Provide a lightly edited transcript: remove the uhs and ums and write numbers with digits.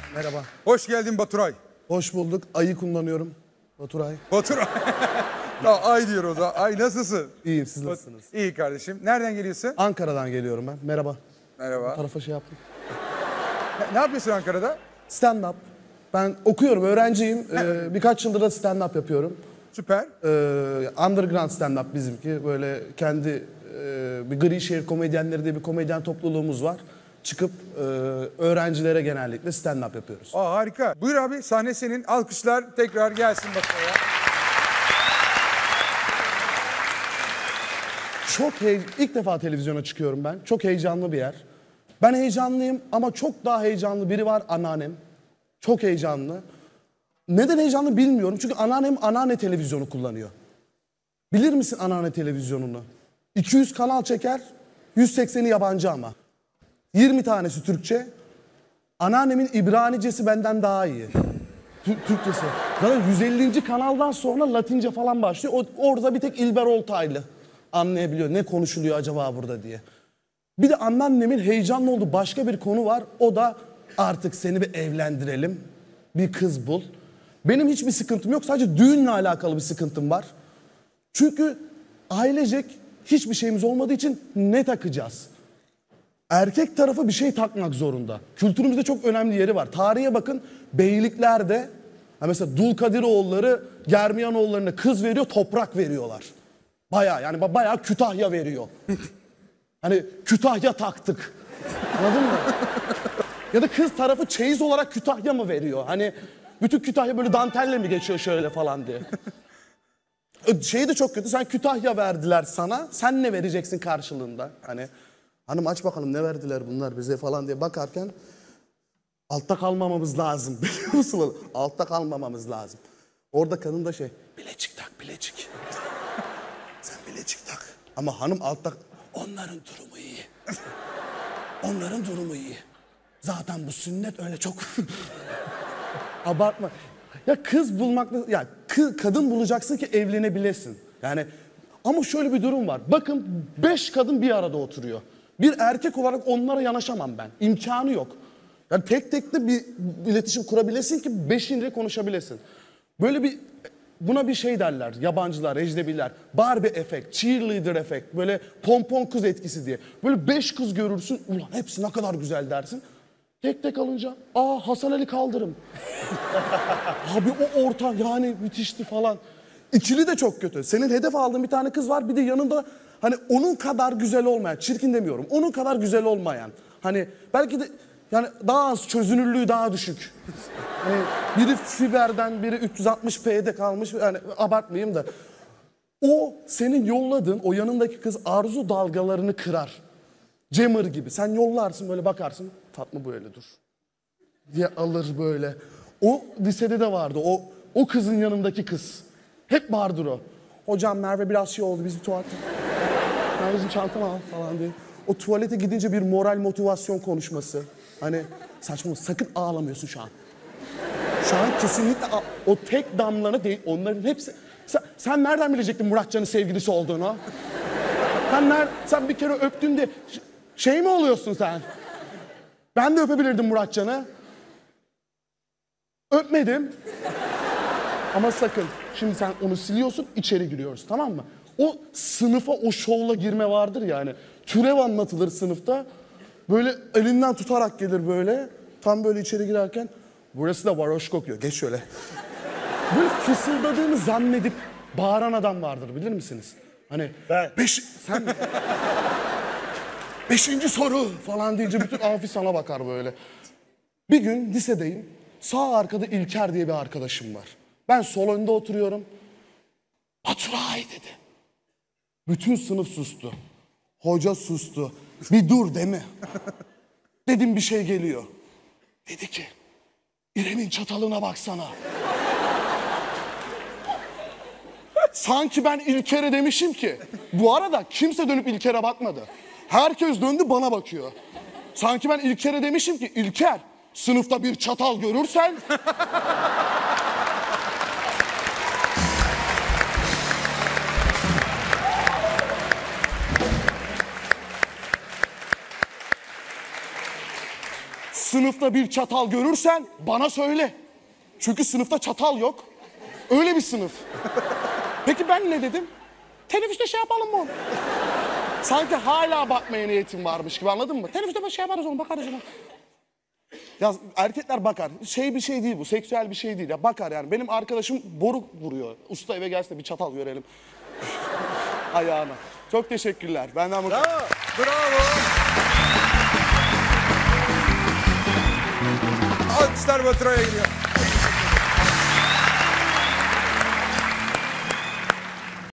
Merhaba. Hoş geldin Baturay. Hoş bulduk. Ayı kullanıyorum. Baturay. Baturay. Tamam, ay diyor o da. Ay nasılsın? İyiyim, siz nasılsınız? İyi kardeşim. Nereden geliyorsun? Ankara'dan geliyorum ben. Merhaba. Merhaba. Bu tarafa şey yaptım. Ne yapıyorsun Ankara'da? Stand-up. Ben okuyorum, öğrenciyim. Birkaç yıldır da stand-up yapıyorum. Süper. Underground stand-up bizimki. Böyle kendi bir Grişehir komedyenleri diye bir komedyen topluluğumuz var. Çıkıp öğrencilere genellikle stand-up yapıyoruz. Aa, harika. Buyur abi, sahne senin. Alkışlar tekrar gelsin Baturay'a. İlk defa televizyona çıkıyorum ben. Çok heyecanlı bir yer. Ben heyecanlıyım ama çok daha heyecanlı biri var, anneannem. Çok heyecanlı. Neden heyecanlı bilmiyorum. Çünkü anneannem anneanne televizyonu kullanıyor. Bilir misin anneanne televizyonunu? 200 kanal çeker, 180'i yabancı ama. 20 tanesi Türkçe. Anneannemin İbranicesi benden daha iyi. Türkçesi. Zaten 150. kanaldan sonra Latince falan başlıyor. Orada bir tek İlber Ortaylı anlayabiliyor. Ne konuşuluyor acaba burada diye. Bir de anneannemin heyecanlı olduğu başka bir konu var. O da artık seni bir evlendirelim. Bir kız bul. Benim hiçbir sıkıntım yok. Sadece düğünle alakalı bir sıkıntım var. Çünkü ailecek hiçbir şeyimiz olmadığı için ne takacağız? Erkek tarafı bir şey takmak zorunda. Kültürümüzde çok önemli yeri var. Tarihe bakın, beyliklerde mesela Dulkadiroğulları Germiyanoğullarına kız veriyor, toprak veriyorlar. Bayağı Kütahya veriyor. Hani Kütahya taktık. Anladın mı? Ya da kız tarafı çeyiz olarak Kütahya mı veriyor? Hani bütün Kütahya böyle dantelle mi geçiyor şöyle falan diye. Şey de çok kötü. Sen Kütahya verdiler sana. Sen ne vereceksin karşılığında? Hani hanım aç bakalım ne verdiler bunlar bize falan diye bakarken altta kalmamamız lazım. Biliyor musun? Altta kalmamamız lazım. Orada kadın da bilecik tak bilecik. Sen bilecik tak. Ama hanım altta... Onların durumu iyi. Onların durumu iyi. Zaten bu sünnet öyle çok... Abartma. Ya kız bulmakla... kadın bulacaksın ki evlenebilesin. Yani ama şöyle bir durum var. Bakın 5 kadın bir arada oturuyor. Bir erkek olarak onlara yanaşamam ben. İmkanı yok. Yani tek de bir iletişim kurabilesin ki 5'ince konuşabilesin. Buna bir şey derler yabancılar, ecnebiler. Barbie efekt, cheerleader efekt, böyle pompon kız etkisi diye. Böyle 5 kız görürsün, ulan hepsi ne kadar güzel dersin. Tek alınca, Hasan Ali Kaldırım. Abi o ortam yani müthişti falan. İkili de çok kötü. Senin hedef aldığın bir tane kız var, bir de yanında hani onun kadar güzel olmayan, çirkin demiyorum, onun kadar güzel olmayan. Hani belki de yani daha az çözünürlüğü daha düşük. Hani biri fiberden, biri 360p'de kalmış. Yani abartmayayım da. O senin yolladığın, o yanındaki kız arzu dalgalarını kırar. Jammer gibi. Sen yollarsın böyle bakarsın. Fatma böyle dur. Diye alır böyle. O lisede de vardı. O kızın yanındaki kız. Hep vardır o. Hocam Merve biraz şey oldu. Biz bir tuvalete. Merveciğim çantamı al falan diye. O tuvalete gidince bir moral motivasyon konuşması. Hani saçma, sakın ağlamıyorsun şu an. Şu an kesinlikle o tek damlanı değil, onların hepsi... Sen nereden bilecektin Muratcan'ın sevgilisi olduğunu? Sen bir kere öptüğünde şey mi oluyorsun sen? Ben de öpebilirdim Muratcan'ı. Öpmedim. Ama sakın, şimdi sen onu siliyorsun, içeri giriyoruz, tamam mı? O sınıfa o şovla girme vardır ya hani. Türev anlatılır sınıfta. Böyle elinden tutarak gelir böyle. Tam böyle içeri girerken... Burası da varoş kokuyor. Geç şöyle. Böyle fısıldadığını zannedip bağıran adam vardır bilir misiniz? Hani ben. Sen mi? 5. soru falan deyince bütün amfi sana bakar böyle. Bir gün lisedeyim. Sağ arkada İlker diye bir arkadaşım var. Ben sol önde oturuyorum. Baturay dedi. Bütün sınıf sustu. Hoca sustu. Bir dur değil mi? Dedim bir şey geliyor. Dedi ki İrem'in çatalına baksana. Sanki ben İlker'e demişim ki. Bu arada kimse dönüp İlker'e bakmadı. Herkes döndü bana bakıyor. Sanki ben İlker'e demişim ki İlker sınıfta bir çatal görürsen... Sınıfta bir çatal görürsen bana söyle. Çünkü sınıfta çatal yok. Öyle bir sınıf. Peki ben ne dedim? Teneffüste şey yapalım mı? Sanki hala bakmaya niyetim varmış gibi, anladın mı? Teneffüste şey yaparız onu, bakarız ona. Ya erkekler bakar. Bir şey değil bu. Seksüel bir şey değil. Ya bakar yani. Benim arkadaşım boru vuruyor. Usta eve gelse de bir çatal görelim. Ayağına. Çok teşekkürler. Benden bu kadar. Bravo. Bravo. Alkışlar Baturay'a gidiyor.